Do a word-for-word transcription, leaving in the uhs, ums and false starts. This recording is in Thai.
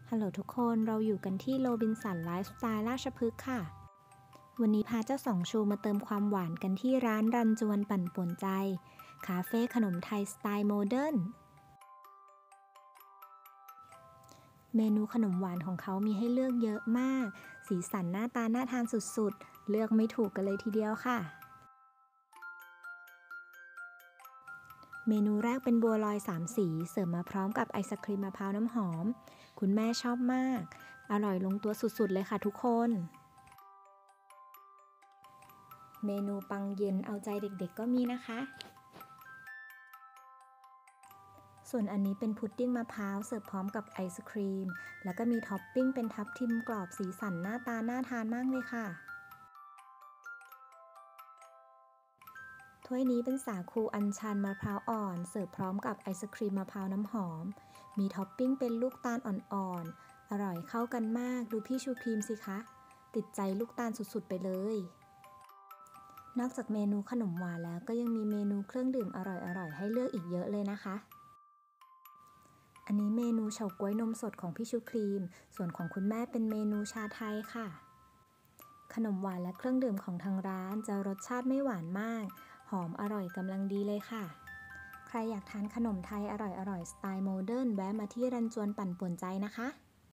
ฮัลโหลทุกคน เราอยู่กันที่โรบินสันไลฟ์สไตล์ราชพฤกษ์ค่ะ วันนี้พาเจ้าสองชูมาเติมความหวานกันที่ร้านรันจวนปั่นป่วนใจ คาเฟ่ขนมไทยสไตล์โมเดิร์น เมนูขนมหวานของเขามีให้เลือกเยอะมาก สีสันหน้าตาน่าทานสุดๆ เลือกไม่ถูกกันเลยทีเดียวค่ะ เมนูแรกเป็นบัวลอยสามสี เสิร์ฟมาพร้อมกับไอศครีมมะพร้าวน้ำหอม คุณแม่ชอบมาก อร่อยลงตัวสุดๆเลยค่ะทุกคน เมนูปังเย็นเอาใจเด็กๆก็มีนะคะ ส่วนอันนี้เป็นพุดดิ้งมะพร้าวเสิร์ฟพร้อมกับไอศครีม แล้วก็มีท็อปปิ้งเป็นทับทิมกรอบสีสันหน้าตาน่าทานมากเลยค่ะ ถ้วยนี้เป็นสาคูอัญชันมะพร้าวอ่อนเสิร์ฟพร้อมกับไอศครีมมะพร้าวน้ำหอม มีท็อปปิ้งเป็นลูกตาลอ่อนๆ อร่อยเข้ากันมาก ดูพี่ชูครีมสิคะ ติดใจลูกตาลสุดๆไปเลย นอกจากเมนูขนมหวานแล้วก็ยังมีเมนูเครื่องดื่มอร่อยๆให้เลือกอีกเยอะเลยนะคะ อันนี้เมนูเฉาก๊วยนมสดของพี่ชูครีม ส่วนของคุณแม่เป็นเมนูชาไทยค่ะ ขนมหวานและเครื่องดื่มของทางร้านจะรสชาติไม่หวานมาก หอมอร่อยกำลังดีเลยค่ะ ใครอยากทานขนมไทยอร่อยๆสไตล์โมเดิร์นแวะมาที่รันจวนปั่นป่วนใจนะคะ